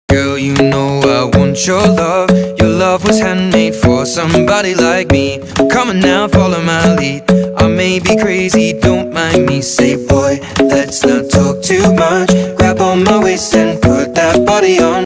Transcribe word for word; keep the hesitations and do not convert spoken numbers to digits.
Girl, you know I want your love. Your love was handmade for somebody like me. Come on now, follow my lead. I may be crazy, don't mind me. Say boy, let's not talk too much. Grab on my waist and put that body on